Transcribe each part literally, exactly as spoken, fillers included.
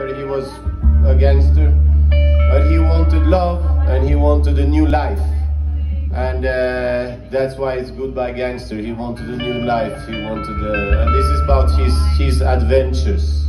remember he was a gangster, but he wanted love and he wanted a new life. And uh, that's why it's Goodbye Gangster. He wanted a new life. He wanted, uh, and this is about his his adventures.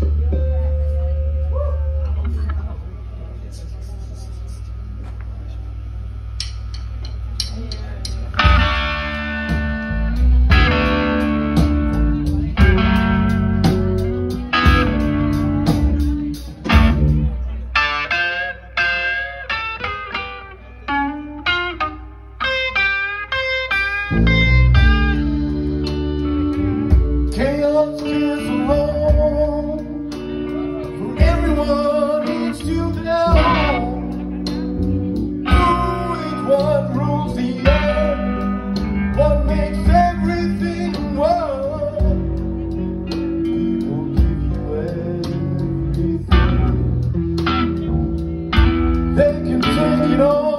Chaos is alone, for everyone needs to know who is what rules the air, what makes everything work. He will give you everything. They can take it all.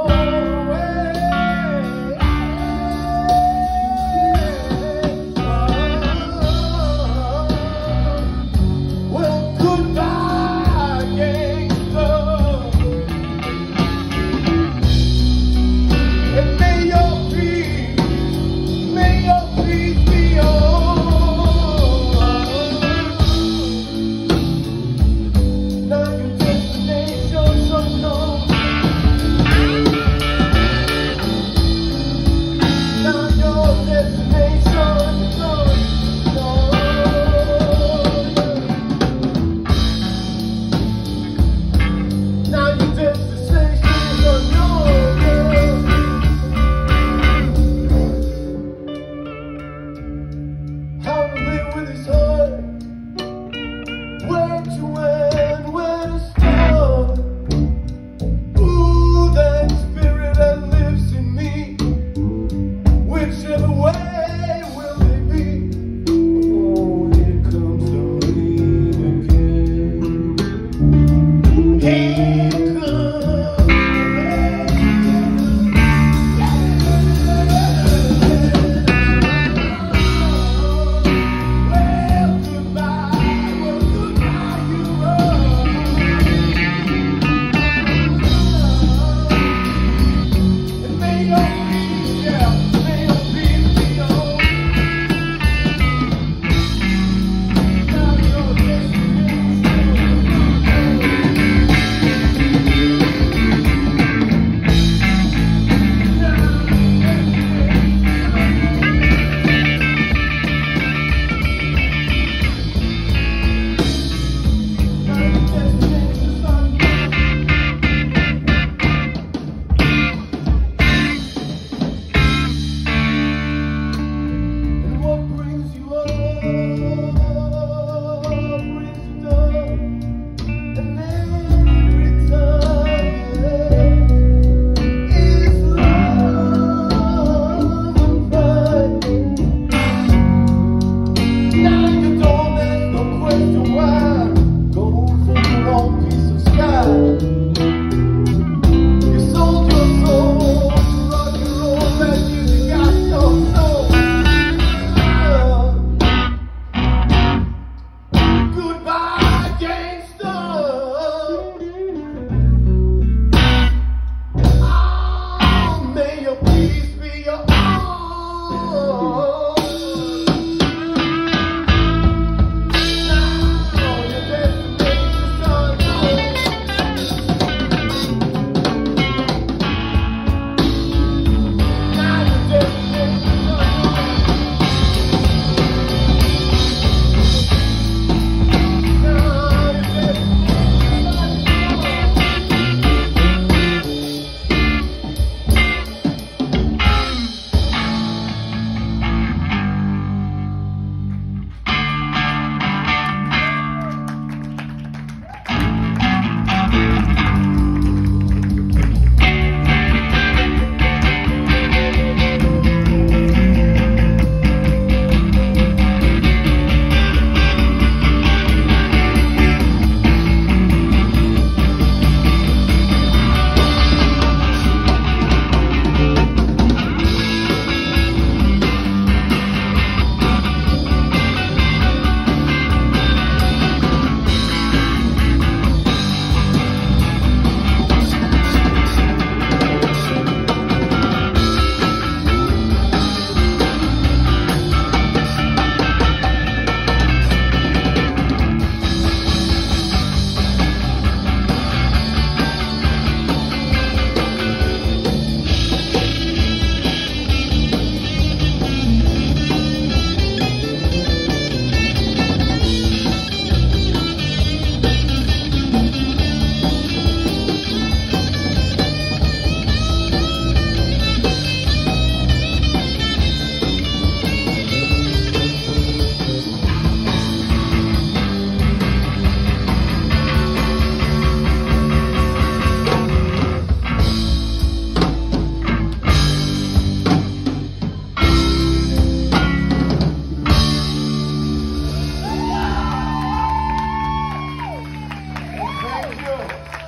Thank you.